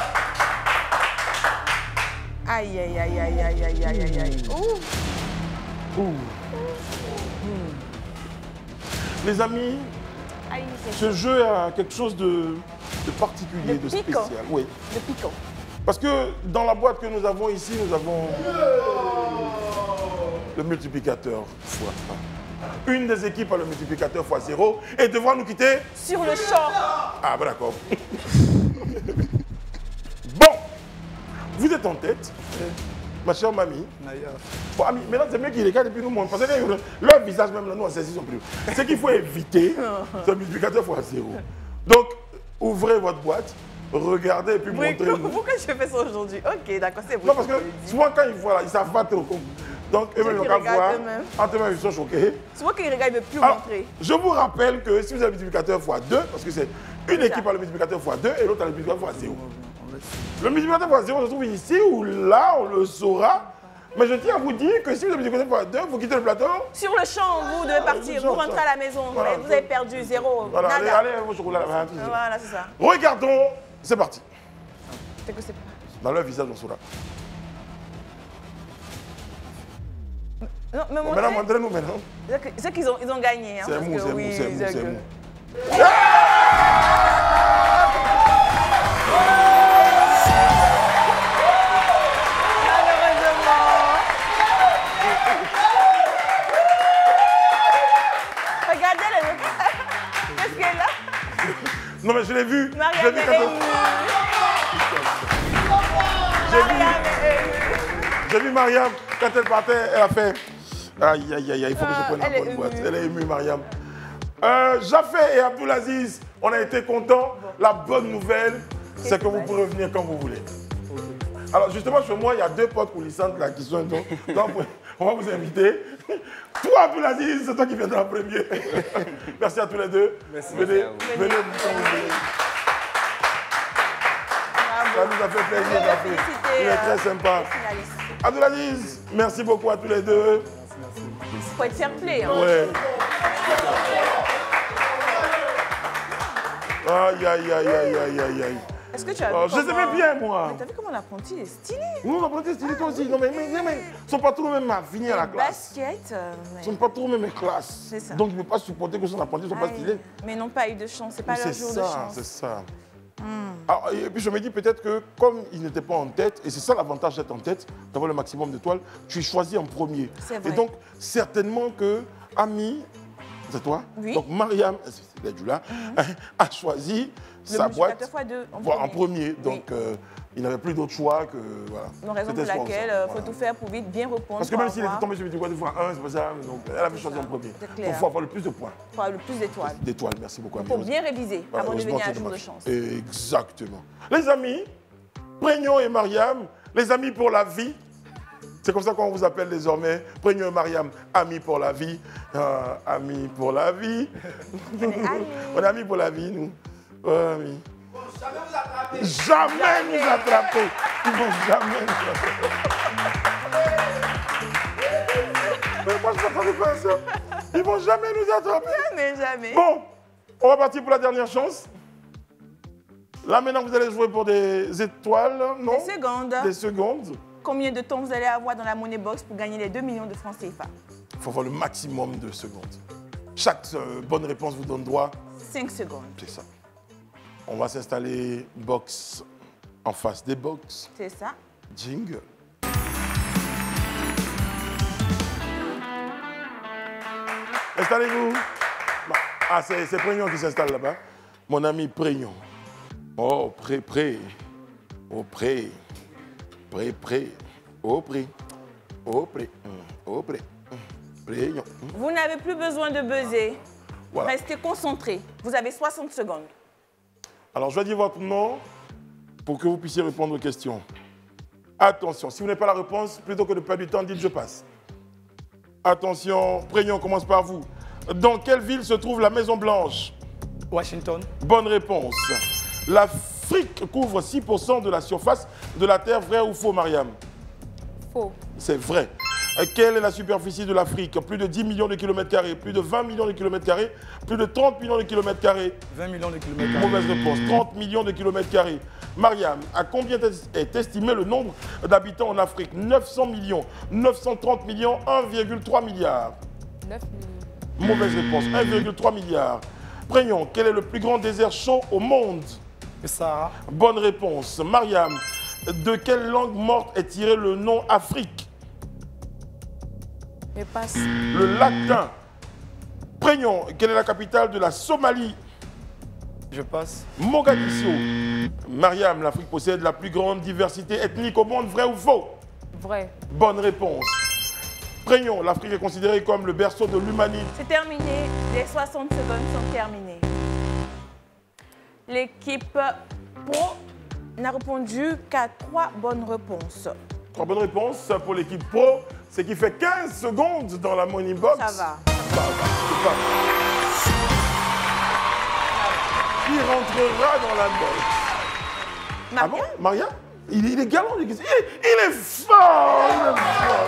Aïe, aïe, aïe, aïe, aïe, aïe, aïe, aïe, aïe. Ouh. Les amis, Aïe, c'est ce jeu a quelque chose de, de particulier, De de, piquant. spécial. Oui. de piquant. Parce que dans la boîte que nous avons ici, nous avons le multiplicateur fois un. Une des équipes a le multiplicateur fois zéro et devra nous quitter. Sur le champ. Ah, ben d'accord. Bon, vous êtes en tête, ma chère mamie. Naya. Bon, ami, maintenant, c'est mieux qu'ils regardent et puis nous montrent. Parce que leur visage, même là, nous, on saisit son plus. Ce qu'il faut éviter, c'est le multiplicateur fois zéro. Donc, ouvrez votre boîte, regardez et puis Oui, montrez-nous. pourquoi je fais ça aujourd'hui? Ok, d'accord, c'est bon. Non, parce que souvent, quand ils voient là, ils ne savent pas trop. Donc, eux-mêmes, ils qu'ils vont regardent voir. eux-mêmes. En témoin, ils sont choqués. Souvent qu'ils regardent, ils ne veulent plus Alors, montrer. je vous rappelle que si vous avez le multiplicateur fois deux, parce que c'est une équipe a le multiplicateur fois deux et l'autre a le multiplicateur fois zéro. Le multiplicateur fois zéro se trouve ici ou là, on le saura. Mais je tiens à vous dire que si vous avez le multiplicateur fois deux, vous quittez le plateau. Sur le champ, vous devez partir, champ, vous rentrez champ. à la maison, vous Voilà. avez- vous avez perdu zéro, Voilà, allez, nada. allez, vos chocolats là-bas. Voilà, c'est ça. Regardons, c'est parti. C'est que c'est pas. Dans leur visage, on saura. Non, mais Bon, maintenant, montrez. montrez-nous maintenant. C'est que- c'est qu'ils ont, ils ont gagné. Hein, C'est parce mou, que c'est mou, oui, c'est mou, c'est c'est que- mou. Malheureusement. Regardez le. Qu'est-ce qu'elle a? Non, mais je l'ai vu. Je l'ai Marianne vu est quand émue. J'ai vu, Marianne est émue. j'ai vu Mariam, quand elle partait, elle a fait. Aïe, aïe, aïe, aïe, il faut que je Ah, prenne la elle est bonne boîte. émue. Elle est émue, Mariam. Euh, Jafé et Abdoulaziz, on a été contents. La bonne nouvelle, c'est que vous pourrez venir quand vous voulez. Alors, justement, chez moi, il y a deux potes coulissantes là qui sont. Donc, donc, on va vous inviter. Toi, Abdoulaziz, c'est toi qui viendras en premier. Merci à tous les deux. Merci. Venez, Merci à vous. venez quand vous voulez. Ça nous a fait plaisir, ma fille. Féliciter, Il est très euh, sympa. les finalistes. Abdelaziz, merci beaucoup à tous les deux. Il faut être fair play. Hein. Ouais. Aïe, aïe, aïe, aïe, aïe, aïe, aïe. Est-ce que tu as vu Oh, je comment... les aimais bien, moi. Mais t'as vu comment l'apprenti est stylé? Non, l'apprenti est stylé, toi aussi. Non, mais, mais, mais, mais ils sont pas trop même à finir la Les classe. baskets. euh, mais- Ils sont pas trop même mes classes. C'est ça. Donc, il ne peut pas supporter que son apprenti ne soit pas Aïe, stylé. mais n'ont pas eu de chance, c'est pas leur C'est jour de ça, chance. c'est ça. Hmm. Alors, et puis je me dis peut-être que comme ils n'étaient pas en tête, et c'est ça l'avantage d'être en tête, d'avoir le maximum d'étoiles, tu es choisi en premier. C'est vrai. Et donc, certainement que Ami, c'est toi, Oui. donc Mariam, c'est Ledjoula, a choisi Le sa multiplicateur boîte fois deux en voilà, en premier. premier. Donc, euh, il n'avait plus d'autre choix que. Voilà. Donc, raison pour C'était son laquelle il choix, faut voilà. tout faire pour vite bien répondre. Parce que pour même s'il était avoir- tombé sur multiplicateur fois un, c'est pas ça. Donc, elle avait choisi ça, en premier. c'est Donc, clair. il faut avoir le plus de points, pour avoir le plus d'étoiles. d'étoiles. Merci beaucoup, Ami. Pour bien réviser Voilà, avant de heureusement devenir un que jour de c'est chance. Exactement. Les amis, Prégnon et Mariam, les amis pour la vie. C'est comme ça qu'on vous appelle désormais. Prégnon et Mariam, amis pour la vie. Ah, amis pour la vie. On est amis. On est amis pour la vie, nous. Ouais, amis. Jamais nous attraper. Ils vont jamais nous attraper. Mais moi, je m'attendais pas à ça. Ils vont jamais nous attraper. Jamais, jamais. Bon, on va partir pour la dernière chance. Là, maintenant, vous allez jouer pour des étoiles, non? Des secondes. Des secondes. Combien de temps vous allez avoir dans la money box pour gagner les deux millions de francs C F A? Il faut avoir le maximum de secondes. Chaque euh, bonne réponse vous donne droit. cinq secondes. C'est ça. On va s'installer box en face des box. C'est ça. Jingle. Installez-vous. Ah, c'est c'est Prégnon qui s'installe là-bas. Mon ami Prégnon. Oh, pré, pré. Oh, pré. Pré, pré. Oh, pré. Oh, pré. Hum, Oh, pré. Hum, Prégnon. Hum. Vous n'avez plus besoin de buzzer. Voilà. Restez concentré. Vous avez soixante secondes. Alors, je vais dire votre nom pour que vous puissiez répondre aux questions. Attention, si vous n'avez pas la réponse, plutôt que de perdre du temps, dites « je passe ». Attention, Prégnon, commence par vous. Dans quelle ville se trouve la Maison Blanche? Washington. Bonne réponse. L'Afrique couvre six pour cent de la surface de la Terre, vrai ou faux, Mariam? Faux. C'est vrai. Euh, Quelle est la superficie de l'Afrique? Plus de dix millions de kilomètres carrés, plus de vingt millions de kilomètres carrés, plus de trente millions de kilomètres carrés. vingt millions de kilomètres carrés. Mauvaise réponse. trente millions de kilomètres carrés. Mariam, à combien est estimé le nombre d'habitants en Afrique? neuf cents millions, neuf cent trente millions, un virgule trois milliard. neuf millions. Mauvaise réponse. un virgule trois milliard. Prégnon, quel est le plus grand désert chaud au monde? Le Sahara. Bonne réponse. Mariam, de quelle langue morte est tiré le nom Afrique? Je passe. Le latin. Prégnon, quelle est la capitale de la Somalie? Je passe. Mogadiscio. Mariam, l'Afrique possède la plus grande diversité ethnique au monde, vrai ou faux? Vrai. Bonne réponse. Prégnon, l'Afrique est considérée comme le berceau de l'humanité. C'est terminé. Les soixante secondes sont terminées. L'équipe pro n'a répondu qu'à trois bonnes réponses. Trois bonnes réponses pour l'équipe pro, ce qui fait quinze secondes dans la money box. Ça va. Ça va, c'est pas mal. Qui rentrera dans la box? Ah bon, Maria, Maria? Il est, il est galant, il est, il est fort, il est fort.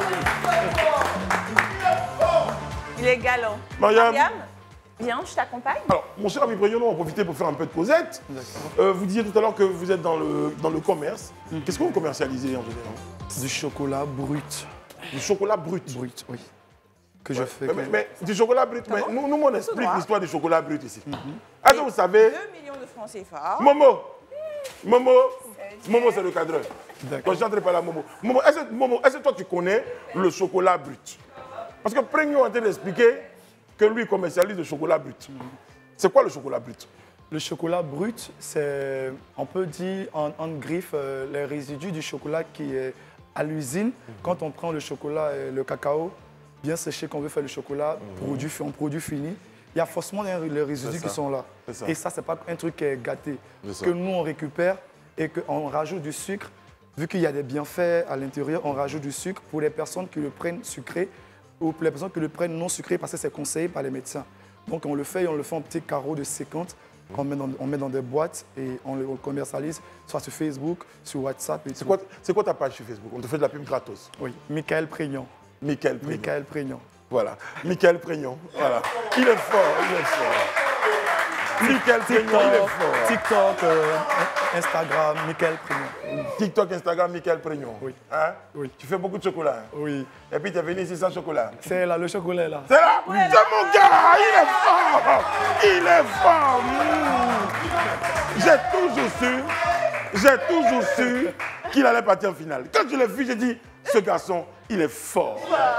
il est galant. Mariam. viens, je t'accompagne. Alors, mon cher ami Prégnon, on va profiter pour faire un peu de causette. Euh, vous disiez tout à l'heure que vous êtes dans le, dans le commerce. Qu'est-ce que vous commercialisez en général? Du chocolat brut. Du chocolat brut. Brut, oui. Que je fais. Mais, mais- mais du chocolat brut, mais nous, nous, on explique droit. l'histoire du chocolat brut ici. Est-ce que vous savez, deux millions de francs C F A. Momo, Momo, Momo c'est le cadreur. D'accord. Donc j'entre pas là, Momo. Momo, est-ce que, Momo, est-ce que toi tu connais le chocolat brut? Parce que Prégnon est en train d'expliquer que lui commercialise le chocolat brut. C'est quoi le chocolat brut? Le chocolat brut, c'est, on peut dire en, en griffe, euh, les résidus du chocolat qui est à l'usine. Quand on prend le chocolat et le cacao, bien séché, qu'on veut faire le chocolat, produit, en produit fini, il y a forcément les, les résidus C'est ça. qui sont là. C'est ça. Et ça, c'est pas un truc qui est gâté. C'est ça. Que nous, on récupère et qu'on rajoute du sucre. Vu qu'il y a des bienfaits à l'intérieur, on rajoute du sucre pour les personnes qui le prennent sucré ou pour les personnes qui le prennent non sucré parce que c'est conseillé par les médecins. Donc on le fait et on le fait en petits carreaux de cinquante On met, dans, on met dans des boîtes et on le commercialise, soit sur Facebook, sur WhatsApp. C'est quoi, c'est quoi ta page sur Facebook? On te fait de la pub gratos. Oui, Michael Prégnon. Michael Prégnon. Michael Prégnon. Voilà, Michael Prégnon. Voilà. Il est fort, il est fort. Michael Prégnon, il est fort. TikTok, euh, Instagram, Michael Prégnon. TikTok, Instagram, Michael Prégnon. Oui. Hein? Oui. Tu fais beaucoup de chocolat. Hein? Oui. Et puis tu es venu ici sans chocolat. C'est là, le chocolat là. C'est là, c'est mon gars, il est fort. Il est fort. Mmh. J'ai toujours su, j'ai toujours su qu'il allait partir en finale. Quand je l'ai vu, j'ai dit, ce garçon, il est fort.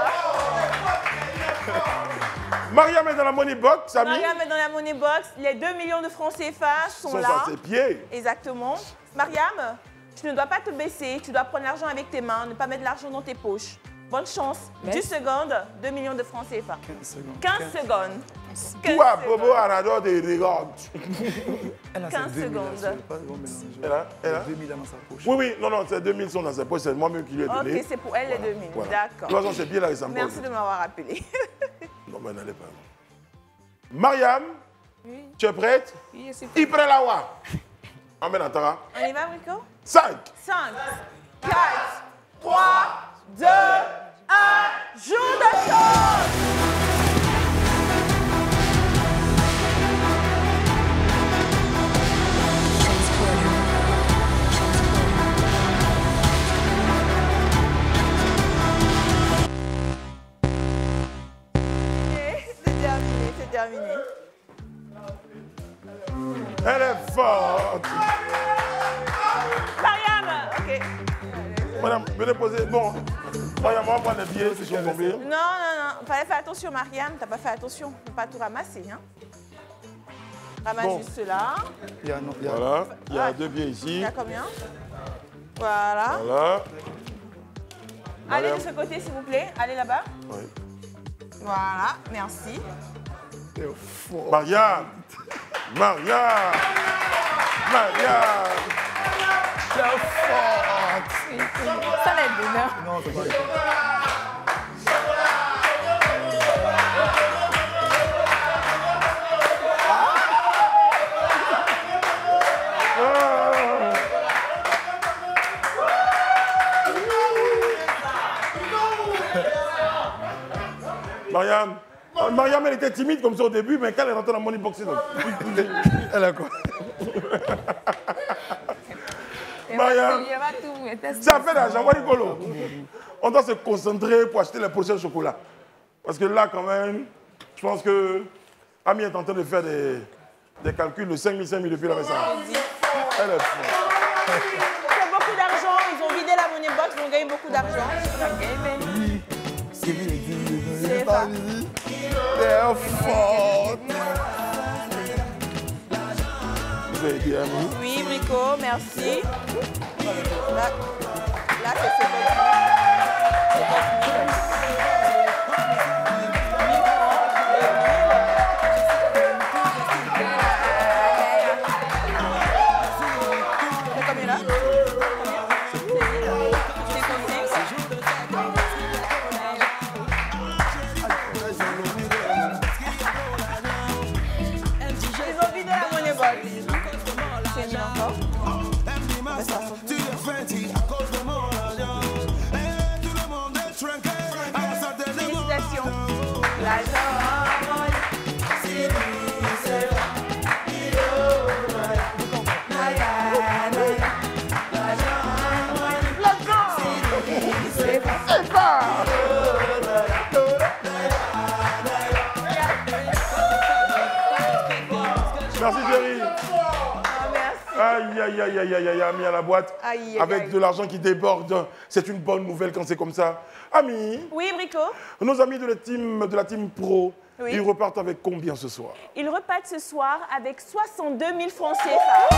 Mariam est dans la money box, Ami. Mariam est dans la money box. Les deux millions de francs C F A sont, sont là. à ses pieds. Exactement. Mariam, tu ne dois pas te baisser. Tu dois prendre l'argent avec tes mains, ne pas mettre l'argent dans tes poches. Bonne chance. Merci. dix secondes, deux millions de francs C F A. quinze secondes. quinze secondes. quinze Toi, secondes. Bobo Arado, de regarde. Elle a quinze ses deux mille, secondes. elle a pas vraiment mélangé. Elle a, elle a. deux mille dans sa poche. Oui, oui, non, non, ces deux mille sont dans ses poches, c'est moi-même qui lui ai donné. Ok, c'est pour elle les deux mille. Voilà. D'accord. De toute façon, c'est bien là, ils s'en Merci de m'avoir appelé. Non, mais n'allez pas. Mariam, Oui. tu es prête? Oui, je suis prête. Iprelawa. Emmène Antara. On y va, Rico? cinq. cinq, quatre, trois, deux, un. Jour de chance! C'est terminé, c'est terminé. Elle est forte. Mariam, ok. Madame, venez poser. Bon, Mariam, on va prendre les billets si je suis combien. Non, non, non. Fallait faire attention, Mariam. T'as pas fait attention. Faut pas tout ramasser, hein. Ramasse Bon. juste cela. Il y a, non, il y a- Voilà, il y a Ouais. deux billets Il ici. y a combien? Voilà. Voilà. Allez Mariam. de ce côté, s'il vous plaît. Allez là-bas. Oui. Voilà, merci. c'est fort. Mariam. Mariam. Mariam. C'est fort. Ça va être bonheur. Non, c'est pas Mariam. Euh, Mariam, elle était timide comme ça au début, mais quand elle est rentrée dans mon inbox, c'est donc. Elle a quoi? Mariam. Il y aura tout, mais teste. Ça fait d'argent, voilà rigolo. On doit se concentrer pour acheter les prochains chocolats. Parce que là, quand même, je pense que Ami est en train de faire des, des calculs de cinq mille, cinq mille depuis la récente. Elle est forte. C'est beaucoup d'argent. Ils ont vidé la money box. Ils ont gagné beaucoup d'argent. C'est pas. C'est fort. Vous avez dit Ami. Oui, Brico, merci. Là, là c'est cinquante mille. C'est combien là? Ils ont vidé la money box. C'est mis encore. Félicitations. Merci Jerry. Ah, merci. Aïe, aïe, aïe, aïe, aïe, aïe, Ami à la boîte. Aïe, aïe, Avec aïe. de l'argent qui déborde. C'est une bonne nouvelle quand c'est comme ça. Ami, Oui, Brico. nos amis de la team, de la team pro, Oui. ils repartent avec combien ce soir? Ils repartent ce soir avec soixante-deux mille francs C F A.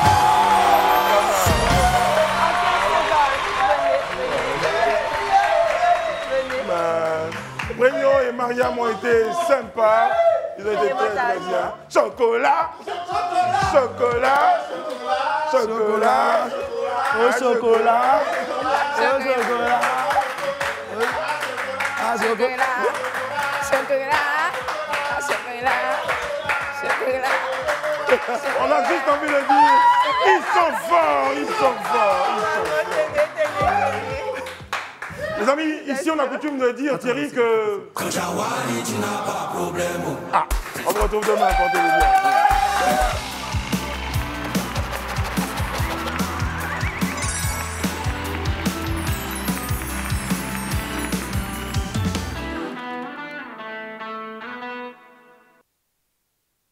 En quinze secondes. Venez, venez. Ben, Brignon et Mariam ont été sympas. Ils ont été Donnez-moi très, ta très argent. bien. Chocolat. Chocolat. Chocolat. Au chocolat. Au chocolat. Ah, chocolat. Chocolat. Chocolat. Chocolat. On a juste envie de dire, ils sont forts, ils sont forts, ils sont forts. Les amis, ici on a coutume de dire, Thierry, que... Quand Jawali, tu n'as pas de problème. Ah, on se retrouve demain, portez-vous bien.